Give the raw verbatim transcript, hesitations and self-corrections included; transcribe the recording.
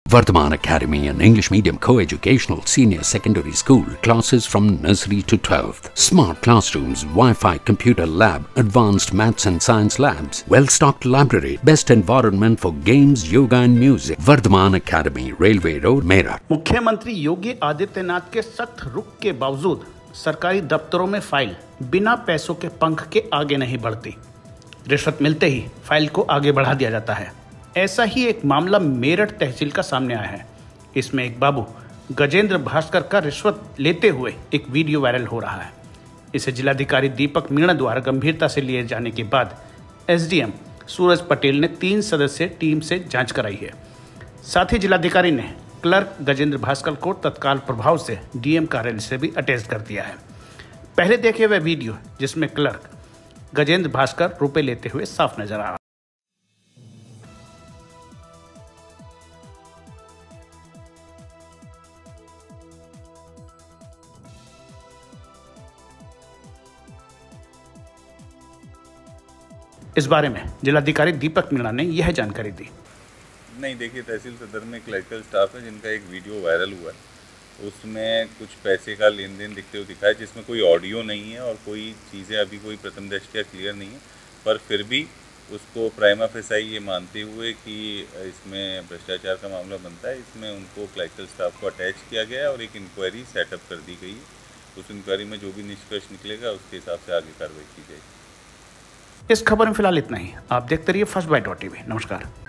Vardhaman Academy, an English medium co-educational senior secondary school, classes from nursery to twelfth. Smart classrooms, Wi-Fi computer lab, advanced maths and science labs, well-stocked library, best environment for games, yoga and music. Vardhaman Academy, Railway Road, Meerut. मुख्यमंत्री योगी आदित्यनाथ के सख्त रुख के बावजूद सरकारी दफ्तरों में file बिना पैसों के पंख के आगे नहीं बढ़ती। रिश्वत मिलते ही फाइल को आगे बढ़ा दिया जाता है। ऐसा ही एक मामला मेरठ तहसील का सामने आया है। इसमें एक बाबू गजेंद्र भास्कर का रिश्वत लेते हुए एक वीडियो वायरल हो रहा है। इसे जिलाधिकारी दीपक मीणा द्वारा गंभीरता से लिए जाने के बाद एसडीएम सूरज पटेल ने तीन सदस्यीय टीम से जांच कराई है। साथ ही जिलाधिकारी ने क्लर्क गजेंद्र भास्कर को तत्काल प्रभाव से डीएम कार्यालय से भी अटैच कर दिया है। पहले देखे वह वीडियो जिसमें क्लर्क गजेंद्र भास्कर रुपए लेते हुए साफ नजर आ रहा है। इस बारे में जिलाधिकारी दीपक मीणा ने यह जानकारी दी। नहीं, देखिए, तहसील सदर में क्लरिकल स्टाफ है जिनका एक वीडियो वायरल हुआ है। उसमें कुछ पैसे का लेन देन दिखते हुए दिखा है, जिसमें कोई ऑडियो नहीं है और कोई चीज़ें अभी कोई प्रथम दृष्टया क्लियर नहीं है, पर फिर भी उसको प्राइमा फेसाई ये मानते हुए कि इसमें भ्रष्टाचार का मामला बनता है, इसमें उनको क्लरिकल स्टाफ को अटैच किया गया है और एक इंक्वायरी सेटअप कर दी गई है। उस इंक्वायरी में जो भी निष्कर्ष निकलेगा उसके हिसाब से आगे कार्रवाई की जाएगी। इस खबर में फिलहाल इतना ही। आप देखते रहिए फर्स्ट बाइट डॉट टीवी। नमस्कार।